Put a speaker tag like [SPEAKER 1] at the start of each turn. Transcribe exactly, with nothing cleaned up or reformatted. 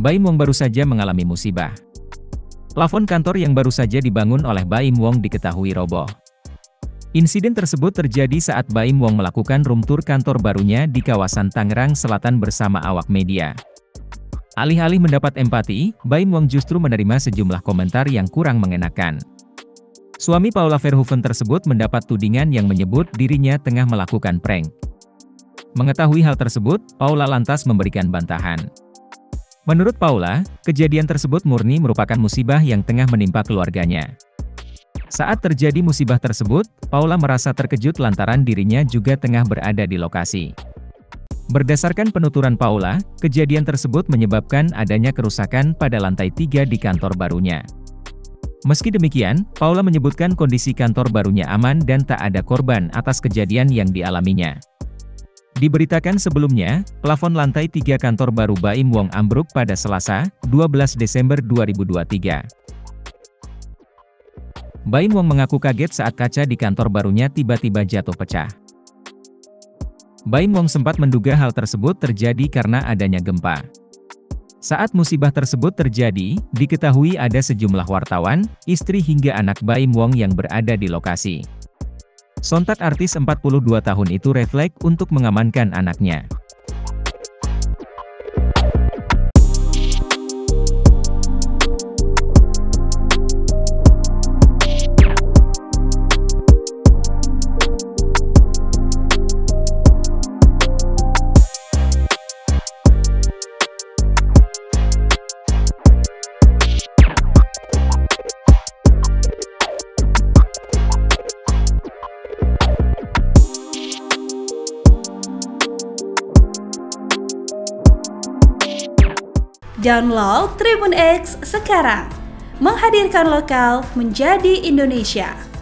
[SPEAKER 1] Baim Wong baru saja mengalami musibah. Plafon kantor yang baru saja dibangun oleh Baim Wong diketahui roboh. Insiden tersebut terjadi saat Baim Wong melakukan room tour kantor barunya di kawasan Tangerang Selatan bersama awak media. Alih-alih mendapat empati, Baim Wong justru menerima sejumlah komentar yang kurang mengenakan. Suami Paula Verhoeven tersebut mendapat tudingan yang menyebut dirinya tengah melakukan prank. Mengetahui hal tersebut, Paula lantas memberikan bantahan. Menurut Paula, kejadian tersebut murni merupakan musibah yang tengah menimpa keluarganya. Saat terjadi musibah tersebut, Paula merasa terkejut lantaran dirinya juga tengah berada di lokasi. Berdasarkan penuturan Paula, kejadian tersebut menyebabkan adanya kerusakan pada lantai tiga di kantor barunya. Meski demikian, Paula menyebutkan kondisi kantor barunya aman dan tak ada korban atas kejadian yang dialaminya. Diberitakan sebelumnya, plafon lantai tiga kantor baru Baim Wong ambruk pada Selasa, dua belas Desember dua ribu dua puluh tiga. Baim Wong mengaku kaget saat kaca di kantor barunya tiba-tiba jatuh pecah. Baim Wong sempat menduga hal tersebut terjadi karena adanya gempa. Saat musibah tersebut terjadi, diketahui ada sejumlah wartawan, istri hingga anak Baim Wong yang berada di lokasi. Sontak artis empat puluh dua tahun itu refleks untuk mengamankan anaknya.
[SPEAKER 2] Download Tribun X sekarang, menghadirkan lokal menjadi Indonesia.